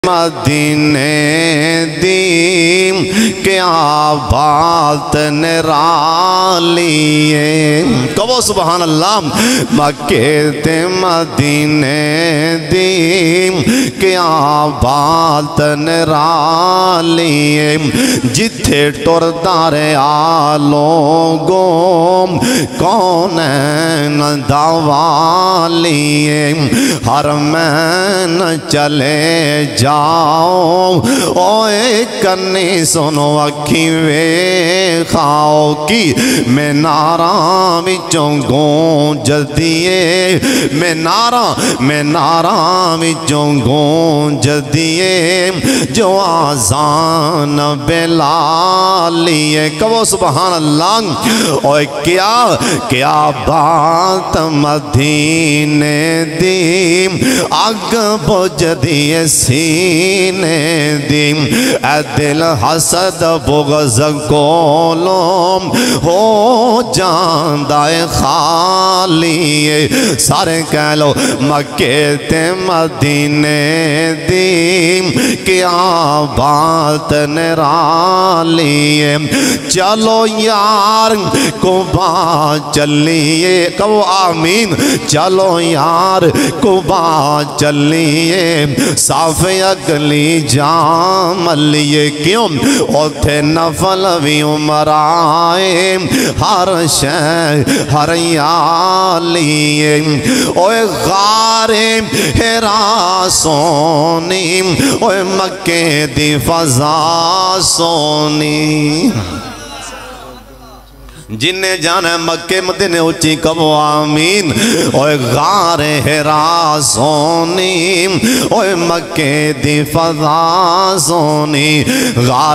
مدینے دی کیا بات نرالیے کہو سبحان اللہ مکے تے مدینے دی کیا بات نرالیے جتھے ٹر دارے آلوگوں کونین دوالیے حرمین چلے جاؤ اوے کنی سنو اکھی وے خاؤ کی میں ناراں وچوں گونج دیے میں ناراں وچوں گونج دیے جو آزان بلالیے کہو سبحان اللہ اوے کیا بات مدینے دی اگ بجھ دیے سینے دی اے دل حسد بغض کولوں ہو جاندائے خالیے سارے کہہ لو مکے تے مدینے دی کیا بات نرالیے چلو یار کعبہ چلیے کہو آمین چلو یار کعبہ چلیے صاف اگلی جام لیے کیوں اوتھے نفل بھی عمر آئے ہر شے ہر یالیے اوے غار ہرا سونی اوے مکے دی فضا سونی جنہیں جانا ہے مکے مدینے اچھی کبو آمین اوے غار ہرا سونی اوے مکے دی فضا سونی غار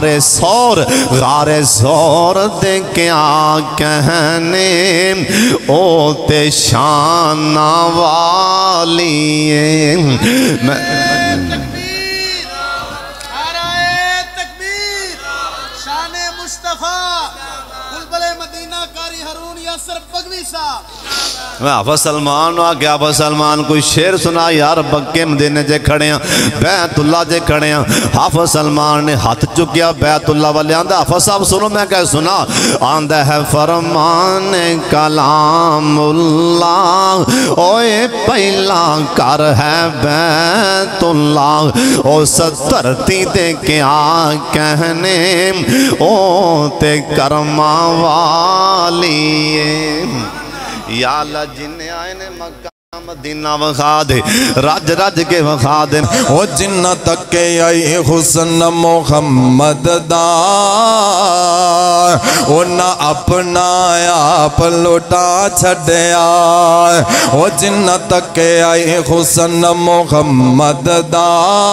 سور دے کیا کہنے او تے شان والیے حافظ سلمان آگے حافظ سلمان کوئی شعر سنا یار مکے مدینے جے کھڑے ہیں بیت اللہ جے کھڑے ہیں حافظ سلمان نے ہاتھ چکیا بیت اللہ والے آندہ حافظ صاحب سنو میں کہہ سنا آندہ ہے فرمان کلام اللہ اوے پہلا کر ہے بیت اللہ او سترتی دے کیا کہنے او تے کرما والیے یا اللہ جنہیں آئے نے مکہ مدینہ وخا دے رج کے وخا دے او جنہ تک کے آئی حسن محمد دا او نہ اپنا آپ لوٹا چھڑیا او جنہ تک کے آئی حسن محمد دا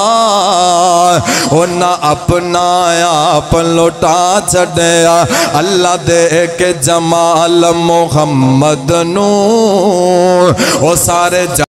او نہ اپنا آپ لوٹا چھڑیا اللہ دے کے جمال محمد نو او سارے